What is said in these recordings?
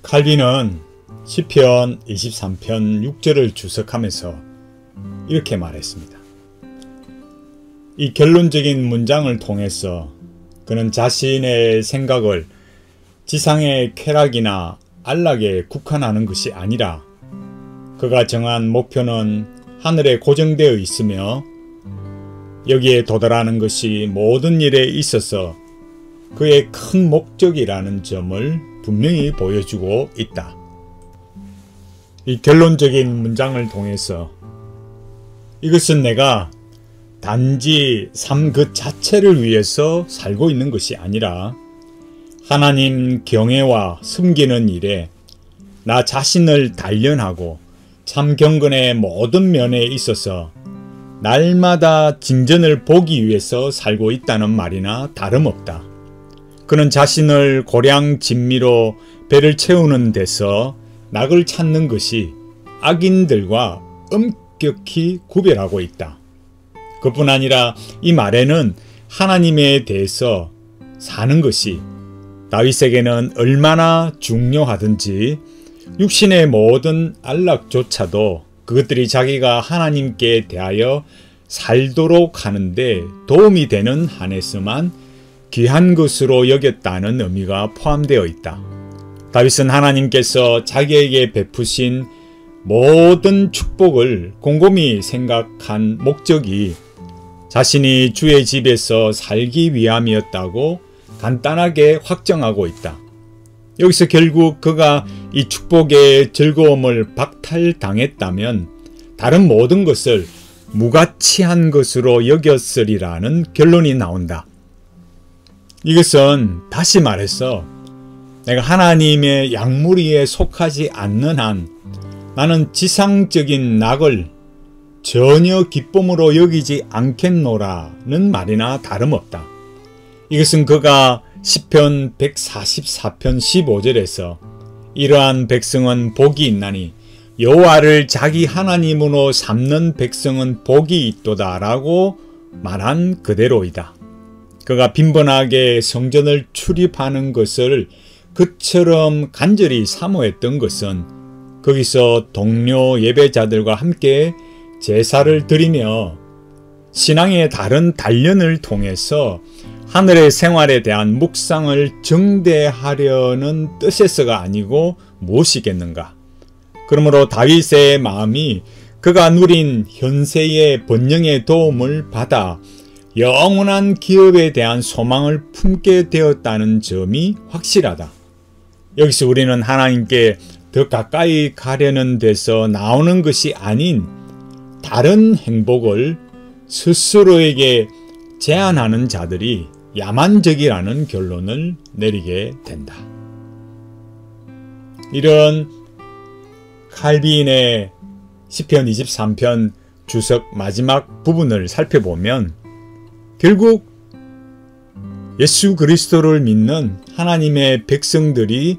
칼빈은 시편 23편 6절을 주석하면서 이렇게 말했습니다. 이 결론적인 문장을 통해서 그는 자신의 생각을 지상의 쾌락이나 안락에 국한하는 것이 아니라 그가 정한 목표는 하늘에 고정되어 있으며 여기에 도달하는 것이 모든 일에 있어서 그의 큰 목적이라는 점을 분명히 보여주고 있다. 이 결론적인 문장을 통해서 이것은 내가 단지 삶 그 자체를 위해서 살고 있는 것이 아니라 하나님 경외와 섬기는 일에 나 자신을 단련하고 참 경건의 모든 면에 있어서 날마다 진전을 보기 위해서 살고 있다는 말이나 다름없다. 그는 자신을 고량 진미로 배를 채우는 데서 낙을 찾는 것이 악인들과 엄격히 구별하고 있다. 그뿐 아니라 이 말에는 하나님에 대해서 사는 것이 다윗에게는 얼마나 중요하든지 육신의 모든 안락조차도 그것들이 자기가 하나님께 대하여 살도록 하는데 도움이 되는 한에서만 귀한 것으로 여겼다는 의미가 포함되어 있다. 다윗은 하나님께서 자기에게 베푸신 모든 축복을 곰곰이 생각한 목적이 자신이 주의 집에서 살기 위함이었다고 간단하게 확정하고 있다. 여기서 결국 그가 이 축복의 즐거움을 박탈당했다면 다른 모든 것을 무가치한 것으로 여겼으리라는 결론이 나온다. 이것은 다시 말해서 내가 하나님의 양무리에 속하지 않는 한 나는 지상적인 낙을 전혀 기쁨으로 여기지 않겠노라는 말이나 다름없다. 이것은 그가 시편 144편 15절에서 이러한 백성은 복이 있나니 여호와를 자기 하나님으로 삼는 백성은 복이 있도다 라고 말한 그대로이다. 그가 빈번하게 성전을 출입하는 것을 그처럼 간절히 사모했던 것은 거기서 동료 예배자들과 함께 제사를 드리며 신앙의 다른 단련을 통해서 하늘의 생활에 대한 묵상을 정대하려는 뜻에서가 아니고 무엇이겠는가. 그러므로 다윗의 마음이 그가 누린 현세의 번영의 도움을 받아 영원한 기업에 대한 소망을 품게 되었다는 점이 확실하다. 여기서 우리는 하나님께 더 가까이 가려는 데서 나오는 것이 아닌 다른 행복을 스스로에게 제한하는 자들이 야만적이라는 결론을 내리게 된다. 이런 칼빈의 시편 23편 주석 마지막 부분을 살펴보면 결국 예수 그리스도를 믿는 하나님의 백성들이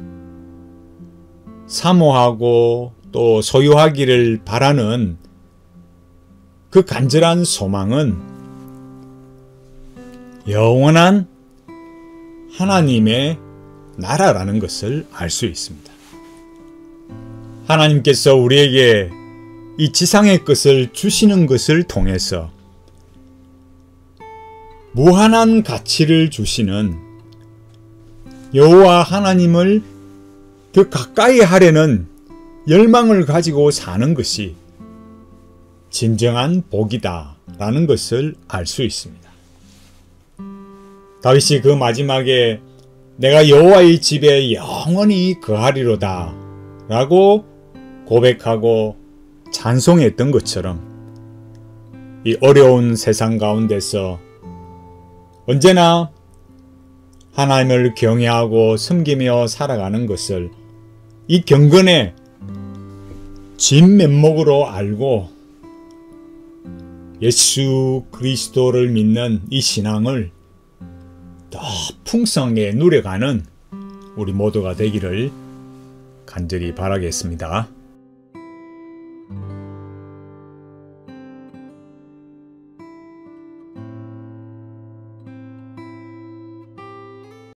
사모하고 또 소유하기를 바라는 그 간절한 소망은 영원한 하나님의 나라라는 것을 알 수 있습니다. 하나님께서 우리에게 이 지상의 것을 주시는 것을 통해서 무한한 가치를 주시는 여호와 하나님을 더 가까이 하려는 열망을 가지고 사는 것이 진정한 복이다 라는 것을 알 수 있습니다. 다윗이 그 마지막에 내가 여호와의 집에 영원히 거하리로다 라고 고백하고 찬송했던 것처럼 이 어려운 세상 가운데서 언제나 하나님을 경외하고 섬기며 살아가는 것을 이 경건의 진면목으로 알고 예수 그리스도를 믿는 이 신앙을 더 풍성하게 누려가는 우리 모두가 되기를 간절히 바라겠습니다.